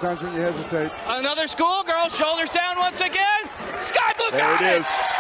sometimes when you hesitate. Another Schoolgirl, shoulders down once again. Skye Blue there got it is.